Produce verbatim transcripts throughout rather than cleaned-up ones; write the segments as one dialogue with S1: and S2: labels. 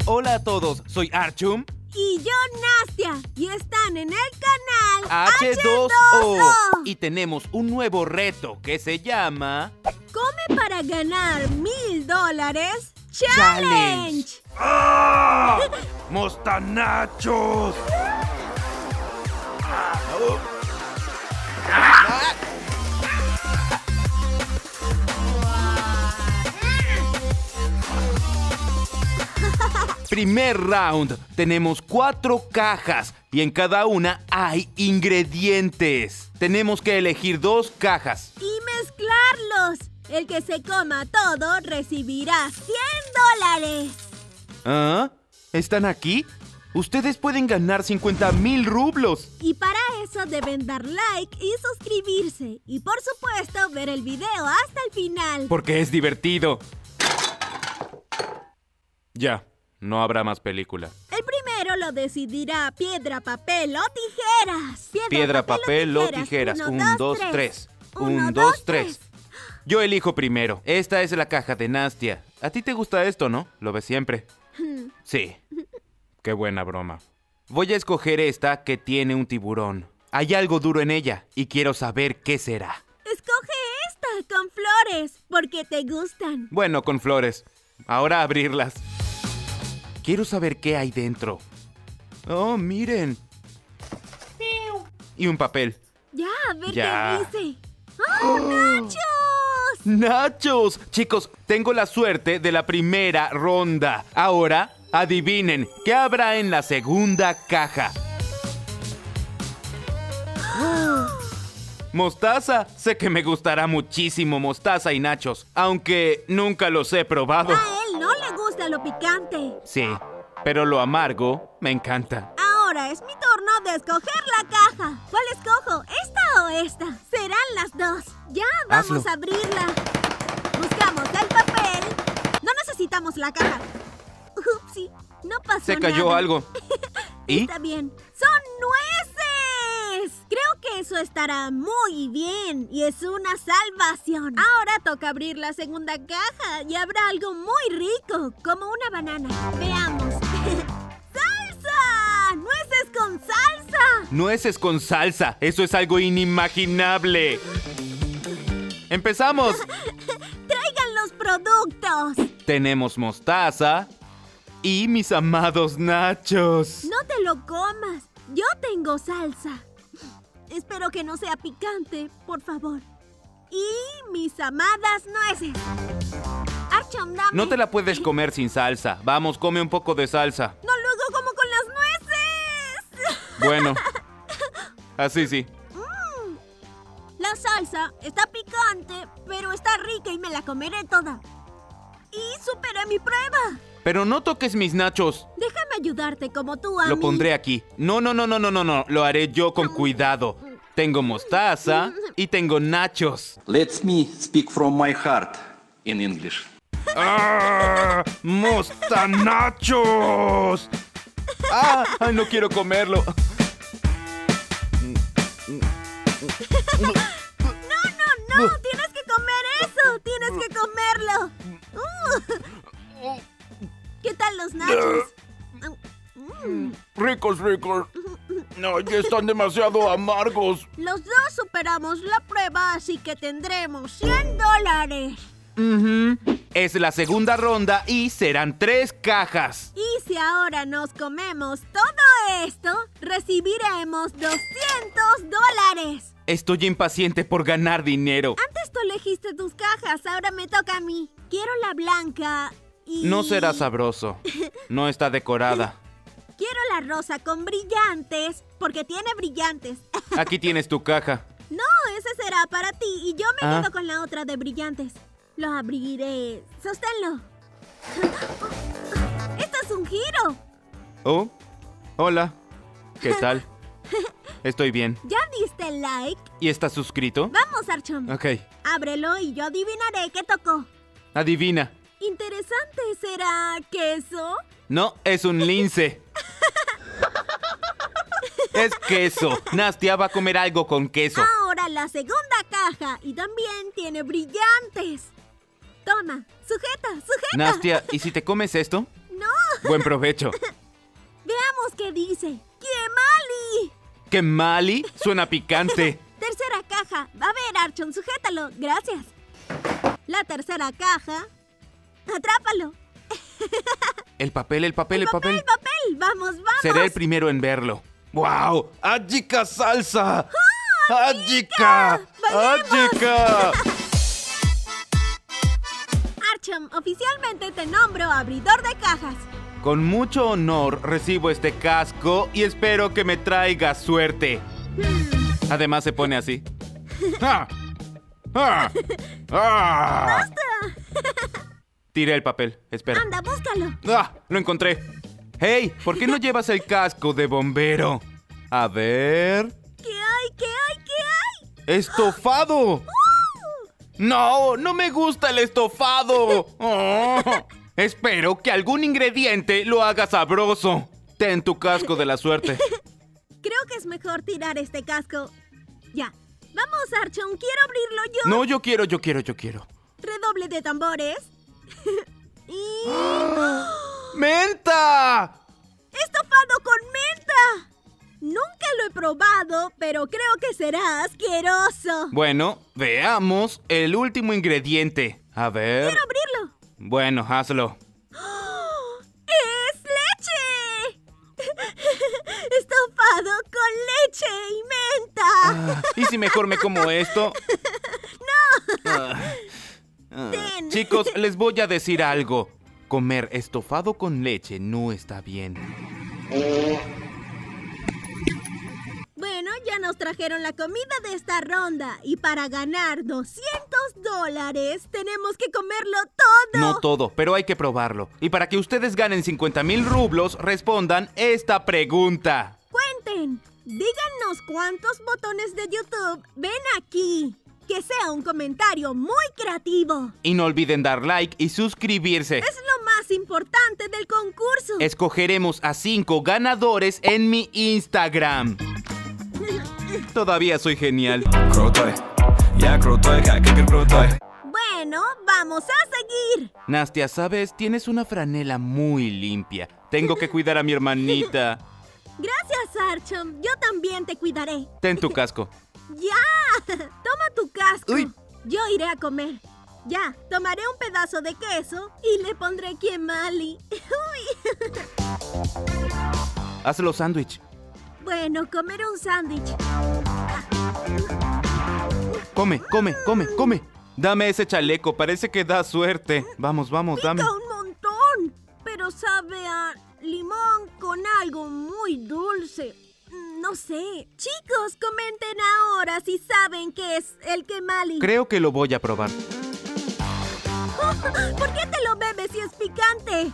S1: Hola a todos, soy Archum.
S2: Y yo, Nastia. Y están en el canal
S1: H dos O. Y tenemos un nuevo reto que se llama...
S2: Come para ganar mil dólares Challenge.
S1: Challenge. ¡Ah! ¡Mostanachos! Primer round. Tenemos cuatro cajas y en cada una hay ingredientes. Tenemos que elegir dos cajas.
S2: Y mezclarlos. El que se coma todo recibirá cien dólares.
S1: ¿Ah? ¿Están aquí? Ustedes pueden ganar cincuenta mil rublos.
S2: Y para eso deben dar like y suscribirse. Y por supuesto ver el video hasta el final.
S1: Porque es divertido. Ya, no habrá más película.
S2: El primero lo decidirá piedra, papel o tijeras.
S1: Piedra, piedra papel, papel o tijeras. tijeras. Un, dos, tres. Un, dos, tres. Yo elijo primero. Esta es la caja de Nastia. ¿A ti te gusta esto, no? Lo ves siempre. Sí. Qué buena broma. Voy a escoger esta que tiene un tiburón. Hay algo duro en ella y quiero saber qué será.
S2: Escoge esta con flores, porque te gustan.
S1: Bueno, con flores. Ahora abrirlas. Quiero saber qué hay dentro. Oh, miren. Y un papel.
S2: Ya, a ver
S1: ya.
S2: qué dice. ¡Oh, oh. ¡Nachos!
S1: ¡Nachos! Chicos, tengo la suerte de la primera ronda. Ahora, adivinen, ¿qué habrá en la segunda caja? ¡Oh! Mostaza. Sé que me gustará muchísimo mostaza y nachos, aunque nunca los he probado.
S2: A él no le gusta lo picante.
S1: Sí, pero lo amargo me encanta.
S2: Ahora es mi turno de escoger la caja. ¿Cuál escojo? ¿Esta o esta? Serán las dos. Ya, vamos
S1: Hazlo.
S2: a abrirla. Buscamos el papel. No necesitamos la caja. Upsi, no pasó
S1: Se cayó
S2: nada.
S1: algo. ¿Y?
S2: Está bien. ¡Son nueces! Creo que eso estará muy bien y es una salvación. Ahora toca abrir la segunda caja y habrá algo muy rico, como una banana. Veamos. ¡Salsa! ¡Nueces con salsa!
S1: Nueces con salsa. Eso es algo inimaginable. ¡Empezamos!
S2: ¡Traigan los productos!
S1: Tenemos mostaza y mis amados nachos.
S2: No te lo comas. Yo tengo salsa. Espero que no sea picante, por favor. Y mis amadas nueces. Archum, dame.
S1: No te la puedes comer sin salsa. Vamos, come un poco de salsa.
S2: No luego como con las nueces.
S1: Bueno, así sí.
S2: Mm. La salsa está picante, pero está rica y me la comeré toda. Y superé mi prueba.
S1: Pero no toques mis nachos.
S2: Déjame ayudarte como tú a
S1: Lo
S2: mí.
S1: pondré aquí. No, no, no, no, no, no, no. Lo haré yo con cuidado. Tengo mostaza y tengo nachos.
S3: Let me speak from my heart in English.
S1: ¡Ah! ¡Mostanachos! ¡Ah! ¡Ay, no quiero comerlo!
S2: No, no, no. Tienes que comer eso. Tienes que comerlo. Uh. ¿Qué tal los nachos? Mm.
S1: Ricos, ricos. No, ya están demasiado amargos.
S2: Los dos superamos la prueba, así que tendremos cien dólares.
S1: Uh-huh. Es la segunda ronda y serán tres cajas.
S2: Y si ahora nos comemos todo esto, recibiremos doscientos dólares.
S1: Estoy impaciente por ganar dinero.
S2: Antes tú elegiste tus cajas, ahora me toca a mí. Quiero la blanca y...
S1: No será sabroso. No está decorada.
S2: Quiero la rosa con brillantes, porque tiene brillantes.
S1: Aquí tienes tu caja.
S2: No, ese será para ti y yo me
S1: Ah.
S2: quedo con la otra de brillantes. Lo abriré. Sosténlo. ¡Esto es un giro!
S1: Oh, hola. ¿Qué tal? Estoy bien.
S2: ¿Ya diste like?
S1: ¿Y estás suscrito?
S2: Vamos, Archum.
S1: Ok.
S2: Ábrelo y yo adivinaré qué tocó.
S1: Adivina.
S2: Interesante, ¿será queso?
S1: No, es un lince. Es queso. Nastia va a comer algo con queso.
S2: Ahora la segunda caja y también tiene brillantes. Toma, sujeta, sujeta.
S1: Nastia, ¿y si te comes esto?
S2: No,
S1: Buen provecho.
S2: Veamos qué dice. ¡Kemali!
S1: ¿Kemali? Suena picante.
S2: Tercera caja. A ver, Archon, sujétalo. Gracias. La tercera caja. Atrápalo.
S1: El papel, el papel, el,
S2: el papel. El papel, Vamos, vamos.
S1: Seré el primero en verlo. ¡Wow! ¡Ajika salsa! ¡Ajika! ¡Ajika!
S2: Archon, oficialmente te nombro abridor de cajas.
S1: Con mucho honor recibo este casco y espero que me traiga suerte. Hmm. Además se pone así. ¡Ah! ¡Ah! ¡Ah!
S2: ¡Basta!
S1: Tiré el papel. Espera.
S2: Anda, búscalo.
S1: ¡Ah! Lo encontré. ¡Hey! ¿Por qué no llevas el casco de bombero? A ver...
S2: ¿Qué hay? ¿Qué hay? ¿Qué hay?
S1: ¡Estofado! ¡Uh! ¡No! ¡No me gusta el estofado! Oh, espero que algún ingrediente lo haga sabroso. Ten tu casco de la suerte.
S2: Creo que es mejor tirar este casco. Ya. Vamos, Archon. Quiero abrirlo yo.
S1: No, yo quiero, yo quiero, yo quiero.
S2: Redoble de tambores. y...
S1: ¡Menta!
S2: ¡Estofado con menta! Nunca lo he probado, pero creo que será asqueroso.
S1: Bueno, veamos el último ingrediente. A ver...
S2: ¡Quiero abrirlo!
S1: Bueno, hazlo.
S2: ¡Oh! ¡Es leche! ¡Estofado con leche y menta!
S1: Ah, ¿y si mejor me como esto?
S2: ¡No!
S1: Ah, ah. Chicos, les voy a decir algo. Comer estofado con leche no está bien.
S2: Bueno, ya nos trajeron la comida de esta ronda. Y para ganar doscientos dólares, tenemos que comerlo todo.
S1: No todo, pero hay que probarlo. Y para que ustedes ganen cincuenta mil rublos, respondan esta pregunta.
S2: Cuenten. Díganos cuántos botones de YouTube ven aquí. Que sea un comentario muy creativo.
S1: Y no olviden dar like y suscribirse.
S2: Es lo más importante del concurso.
S1: Escogeremos a cinco ganadores en mi Instagram. Todavía soy genial.
S2: Bueno, vamos a seguir.
S1: Nastia, ¿sabes? Tienes una franela muy limpia. Tengo que cuidar a mi hermanita.
S2: Gracias, Archon. Yo también te cuidaré.
S1: Ten tu casco.
S2: ¡Ya! Toma tu casco.
S1: Uy.
S2: Yo iré a comer. Ya, tomaré un pedazo de queso y le pondré Kemali. Uy.
S1: Hazlo sándwich.
S2: Bueno, comeré un sándwich.
S1: Come, come, come, come. Dame ese chaleco, parece que da suerte. Vamos, vamos,
S2: Pica
S1: dame.
S2: un montón, pero sabe a limón con algo muy dulce. No sé. Chicos, comenten ahora si saben qué es el Kemali.
S1: Creo que lo voy a probar.
S2: ¿Por qué te lo bebes si es picante?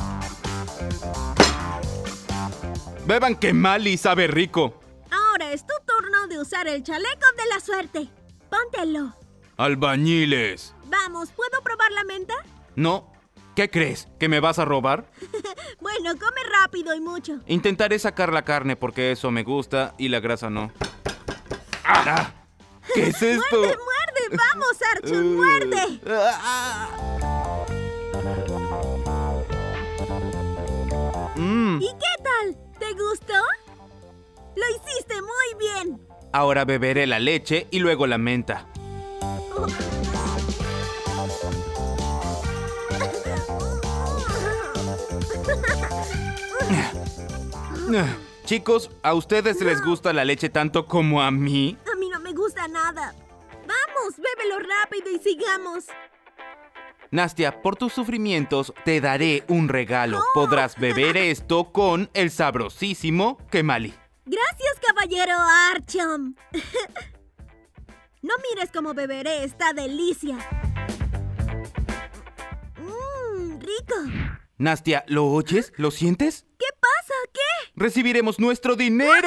S1: Beban Kemali, sabe rico.
S2: Ahora es tu turno de usar el chaleco de la suerte. Póntelo.
S1: Albañiles.
S2: Vamos, ¿puedo probar la menta?
S1: No. ¿Qué crees? ¿Que me vas a robar?
S2: Bueno, come rápido y mucho.
S1: Intentaré sacar la carne porque eso me gusta y la grasa no. ¡Ah! ¿Qué es esto?
S2: ¡Muerde, muerde! ¡Vamos, Archon, muerde!
S1: Mm.
S2: ¿Y qué tal? ¿Te gustó? ¡Lo hiciste muy bien!
S1: Ahora beberé la leche y luego la menta.
S2: Oh.
S1: Chicos, ¿a ustedes les gusta la leche tanto como a mí?
S2: A mí no me gusta nada. Vamos, bébelo rápido y sigamos.
S1: Nastia, por tus sufrimientos te daré un regalo.
S2: Oh.
S1: Podrás beber esto con el sabrosísimo Kemali.
S2: Gracias, caballero Archon. No mires cómo beberé esta delicia. Mmm, rico.
S1: Nastia, ¿lo oyes? ¿Lo sientes?
S2: ¿Qué pasa? ¿Qué?
S1: ¡Recibiremos nuestro dinero!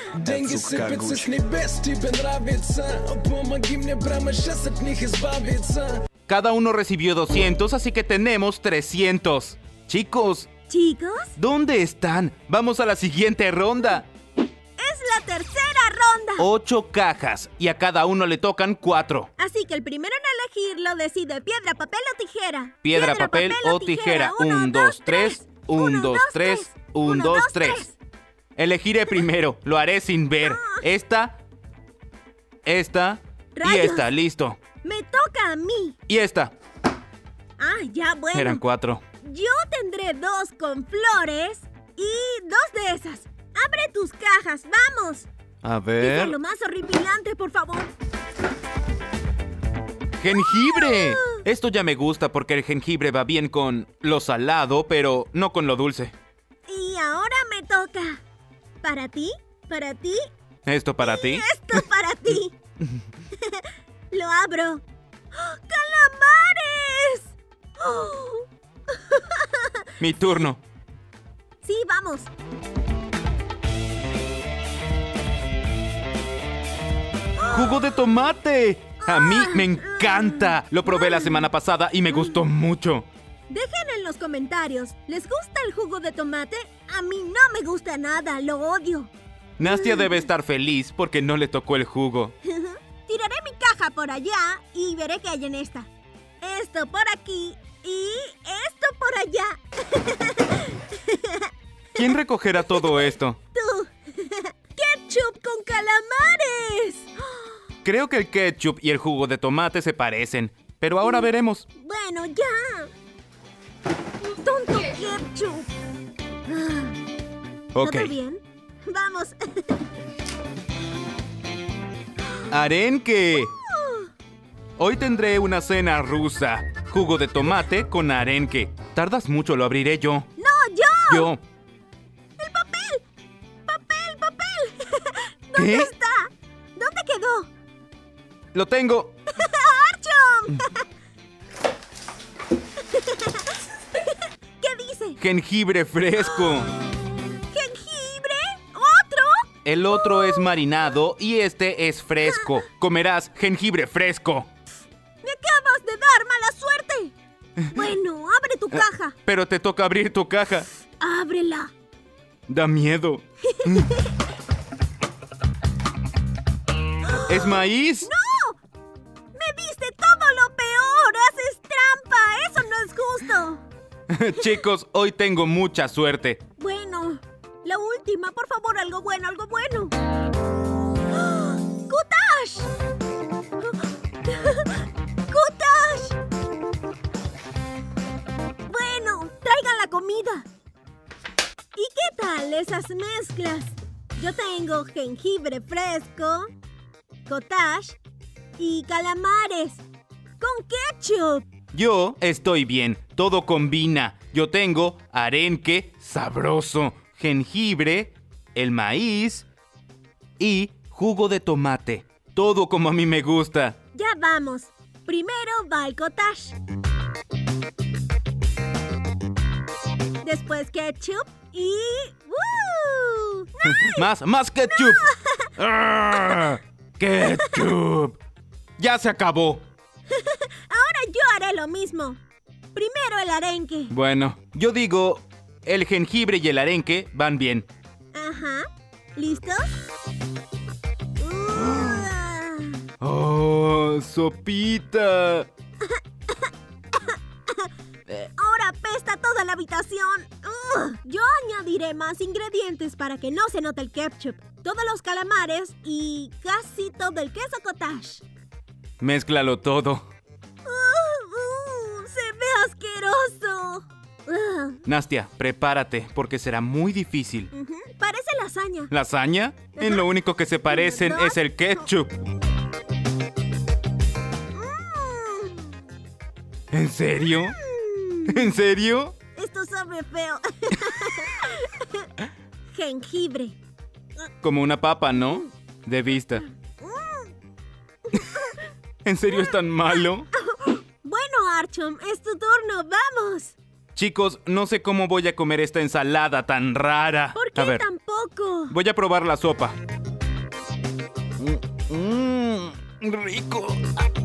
S1: Cada uno recibió doscientos, así que tenemos trescientos. Chicos,
S2: ¿Chicos?
S1: ¿dónde están? Vamos a la siguiente ronda.
S2: Es la tercera ronda.
S1: Ocho cajas y a cada uno le tocan cuatro.
S2: Así que el primero en elegirlo decide piedra, papel o tijera.
S1: Piedra, papel, o tijera. Un, dos, tres. Un, dos, tres. Un, dos, tres. Elegiré primero. Lo haré sin ver. Esta. Esta. Y esta. Listo.
S2: Me toca a mí.
S1: Y esta.
S2: Ah, ya bueno.
S1: Eran cuatro.
S2: Yo tendré dos con flores y dos de esas. ¡Abre tus cajas! ¡Vamos!
S1: A ver...
S2: Dice lo más horripilante, por favor.
S1: ¡Jengibre! Uh. Esto ya me gusta porque el jengibre va bien con lo salado, pero no con lo dulce.
S2: Y ahora me toca. ¿Para ti? ¿Para ti?
S1: ¿Esto para
S2: y
S1: ti?
S2: Esto para ti. Lo abro. ¡Oh, ¡calamares! ¡Oh!
S1: Mi turno.
S2: Sí, vamos.
S1: ¡Jugo de tomate! A mí me encanta. Lo probé la semana pasada y me gustó mucho.
S2: Dejen en los comentarios. ¿Les gusta el jugo de tomate? A mí no me gusta nada. Lo odio.
S1: Nastia debe estar feliz porque no le tocó el jugo.
S2: Tiraré mi caja por allá y veré qué hay en esta. Esto por aquí y esto por allá.
S1: ¿Quién recogerá todo esto?
S2: Tú. ¡Ketchup con calamares!
S1: Creo que el ketchup y el jugo de tomate se parecen, pero ahora mm. veremos.
S2: Bueno, ya. ¡Tonto ketchup!
S1: Ok.
S2: ¿Todo bien? Vamos.
S1: ¡Arenque! Hoy tendré una cena rusa. Jugo de tomate con arenque. Tardas mucho, lo abriré yo.
S2: ¡No, yo!
S1: Yo.
S2: ¡El papel! ¡Papel, papel! ¿Dónde
S1: ¿Qué?
S2: está? ¿Dónde quedó?
S1: ¡Lo tengo!
S2: ¡Archum! ¿Qué dice?
S1: Jengibre fresco.
S2: ¿Jengibre? ¿Otro?
S1: El otro es marinado y este es fresco. Comerás jengibre fresco.
S2: ¡Me acabas de dar mala suerte! Bueno, abre tu caja.
S1: Pero te toca abrir tu caja.
S2: Ábrela.
S1: Da miedo. ¿Es maíz?
S2: ¡No! ¡Me diste todo lo peor! ¡Haces trampa! ¡Eso no es justo!
S1: Chicos, hoy tengo mucha suerte.
S2: Bueno, la última, por favor, algo bueno, algo bueno. ¡Kutash! ¡Kutash! Bueno, traigan la comida. ¿Y qué tal esas mezclas? Yo tengo jengibre fresco, cottage y calamares con ketchup.
S1: Yo estoy bien, todo combina. Yo tengo arenque sabroso, jengibre, el maíz y jugo de tomate. Todo como a mí me gusta.
S2: Ya vamos. Primero va el cottage. Después ketchup y... ¡Woo! ¡Nice!
S1: ¡Más, más ketchup! ¡No! ¡Ah! ¡Ketchup! ¡Ya se acabó!
S2: Ahora yo haré lo mismo. Primero el arenque.
S1: Bueno, yo digo, el jengibre y el arenque van bien.
S2: Ajá. ¿Listos? Uh.
S1: ¡Oh, sopita!
S2: Ahora apesta toda la habitación. Uh. Yo añadiré más ingredientes para que no se note el ketchup, todos los calamares y casi todo el queso cottage.
S1: Mézclalo todo.
S2: Uh, uh, ¡se ve asqueroso! Uh.
S1: Nastia, prepárate, porque será muy difícil.
S2: Uh-huh. Parece lasaña.
S1: ¿Lasaña? Uh-huh. En lo único que se parecen es el ketchup.
S2: Mm.
S1: ¿En serio?
S2: Mm.
S1: ¿En serio?
S2: Esto sabe feo. Jengibre.
S1: Como una papa, ¿no? De vista. ¿En serio es tan malo?
S2: Bueno, Archum, es tu turno, ¡vamos!
S1: Chicos, no sé cómo voy a comer esta ensalada tan rara.
S2: ¿Por qué
S1: a ver,
S2: tampoco?
S1: Voy a probar la sopa. Mmm, rico.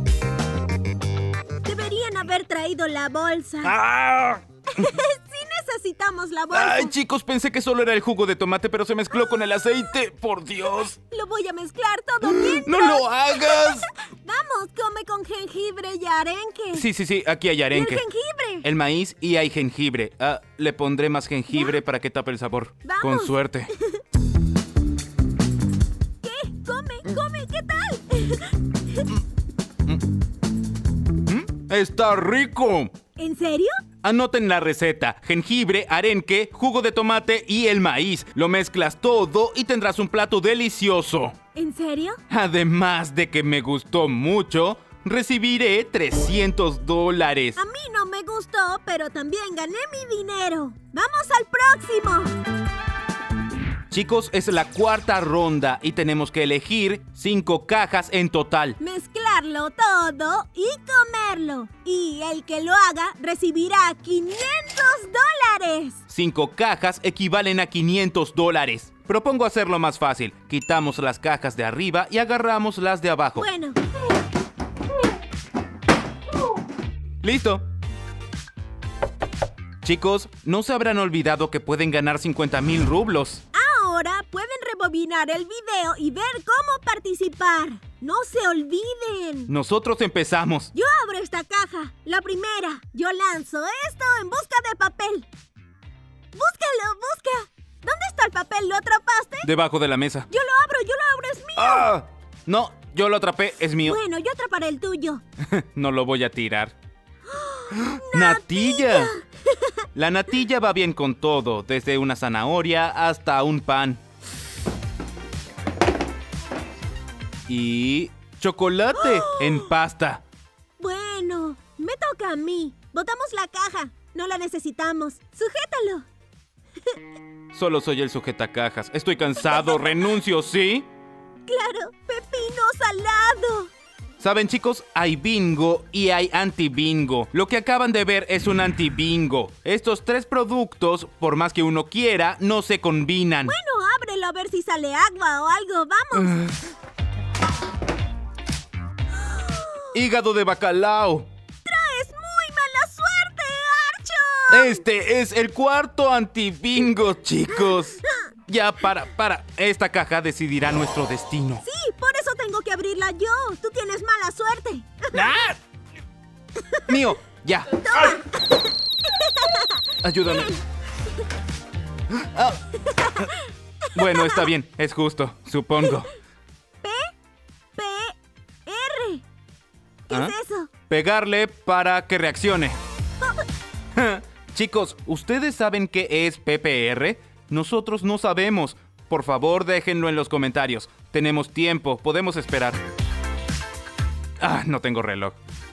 S2: Deberían haber traído la bolsa.
S1: ¡Ah!
S2: Sí necesitamos la bolsa.
S1: Ay, chicos, pensé que solo era el jugo de tomate, pero se mezcló con el aceite. ¡Por Dios!
S2: Lo voy a mezclar todo bien.
S1: ¡No lo hagas!
S2: Vamos, come con jengibre y arenque.
S1: Sí, sí, sí, aquí hay
S2: ¿Y el
S1: arenque.
S2: jengibre?
S1: El maíz y hay jengibre. Ah, le pondré más jengibre para que tape el sabor.
S2: Vamos.
S1: Con suerte.
S2: ¿Qué? Come, come, ¿qué tal?
S1: ¿Mm? ¡Está rico!
S2: ¿En serio?
S1: Anoten la receta: jengibre, arenque, jugo de tomate y el maíz. Lo mezclas todo y tendrás un plato delicioso.
S2: ¿En serio?
S1: Además de que me gustó mucho, recibiré trescientos dólares.
S2: A mí no me gustó, pero también gané mi dinero. ¡Vamos al próximo!
S1: Chicos, es la cuarta ronda y tenemos que elegir cinco cajas en total.
S2: Mezclarlo todo y comerlo. Y el que lo haga recibirá quinientos dólares.
S1: Cinco cajas equivalen a quinientos dólares. Propongo hacerlo más fácil. Quitamos las cajas de arriba y agarramos las de abajo.
S2: Bueno.
S1: ¡Listo! Chicos, ¿no se habrán olvidado que pueden ganar cincuenta mil rublos?
S2: Ahora pueden rebobinar el video y ver cómo participar. ¡No se olviden!
S1: Nosotros empezamos.
S2: Yo abro esta caja, la primera. Yo lanzo esto en busca de papel. ¡Búscalo, busca! ¿Dónde está el papel? ¿Lo atrapaste?
S1: Debajo de la mesa.
S2: Yo lo abro, yo lo abro, es mío.
S1: ¡Ah! No, yo lo atrapé, es mío.
S2: Bueno, yo atraparé el tuyo.
S1: No lo voy a tirar. ¡Natilla! La natilla va bien con todo, desde una zanahoria hasta un pan. Y chocolate en pasta.
S2: Bueno, me toca a mí. Botamos la caja. No la necesitamos. Sujétalo.
S1: Solo soy el sujetacajas. Estoy cansado, renuncio, ¿sí?
S2: Claro, pepino salado.
S1: Saben, chicos, hay bingo y hay anti-bingo. Lo que acaban de ver es un anti-bingo. Estos tres productos, por más que uno quiera, no se combinan.
S2: Bueno, ábrelo a ver si sale agua o algo. ¡Vamos!
S1: Hígado de bacalao.
S2: ¡Traes muy mala suerte, Archo!
S1: Este es el cuarto anti-bingo, chicos. Ya, para, para. Esta caja decidirá nuestro destino.
S2: Sí, por eso tengo que abrirla yo. Tú tienes mala suerte.
S1: ¡Ah! Mío, ya.
S2: Toma.
S1: Ayúdame. Ah. Bueno, está bien, es justo, supongo.
S2: P, P, R. ¿Qué
S1: ¿Ah?
S2: es eso?
S1: Pegarle para que reaccione. Chicos, ¿ustedes saben qué es P P R? Nosotros no sabemos. Por favor, déjenlo en los comentarios. Tenemos tiempo, podemos esperar. Ah, no tengo reloj.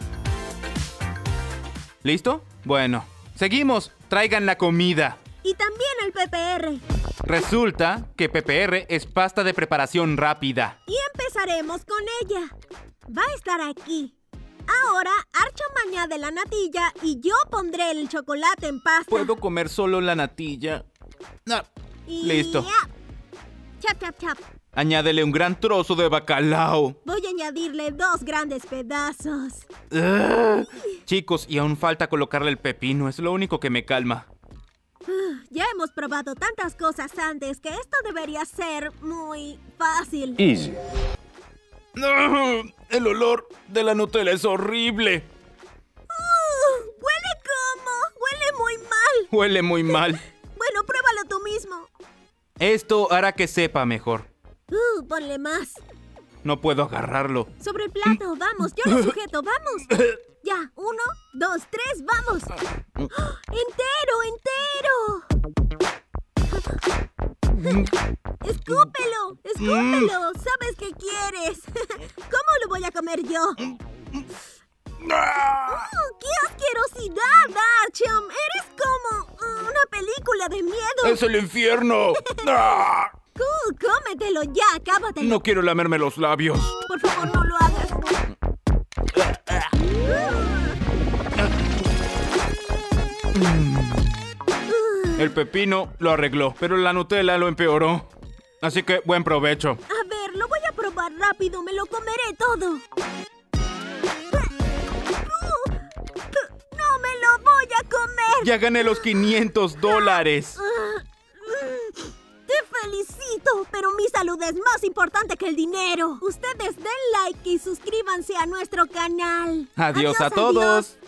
S1: ¿Listo? Bueno, seguimos. Traigan la comida.
S2: Y también el P P R.
S1: Resulta que P P R es pasta de preparación rápida.
S2: Y empezaremos con ella. Va a estar aquí. Ahora, Archo me añade la natilla y yo pondré el chocolate en pasta.
S1: ¿Puedo comer solo la natilla? Ah,
S2: Y
S1: listo.
S2: ya. Chap, chap, chap.
S1: Añádele un gran trozo de bacalao.
S2: Voy a añadirle dos grandes pedazos.
S1: Ah, chicos, y aún falta colocarle el pepino. Es lo único que me calma.
S2: Uh, ya hemos probado tantas cosas antes que esto debería ser muy fácil.
S3: Easy.
S1: Ah, el olor de la Nutella es horrible.
S2: Uh, huele como... Huele muy mal.
S1: Huele muy mal.
S2: Bueno, pruébalo tú mismo.
S1: Esto hará que sepa mejor.
S2: Uh, ponle más.
S1: No puedo agarrarlo.
S2: Sobre el plato, vamos. Yo lo sujeto, vamos. Ya, uno, dos, tres, vamos. ¡Oh! ¡Entero, entero! ¡Escúpelo! ¡Escúpelo! ¿Sabes qué quieres? ¿Cómo lo voy a comer yo? ¡Oh, qué asquerosidad, Artyom! Eres como uh, una película de miedo.
S1: ¡Es el infierno!
S2: Uh, cómetelo ya, acábatelo.
S1: No quiero lamerme los labios.
S2: Por favor, no lo hagas.
S1: El pepino lo arregló, pero la Nutella lo empeoró. Así que buen provecho.
S2: A ver, lo voy a probar rápido. Me lo comeré todo. No me lo voy a comer.
S1: ¡Ya gané los quinientos dólares!
S2: ¡Te felicito! Pero mi salud es más importante que el dinero. Ustedes den like y suscríbanse a nuestro canal.
S1: ¡Adiós, adiós a
S2: adiós.
S1: todos!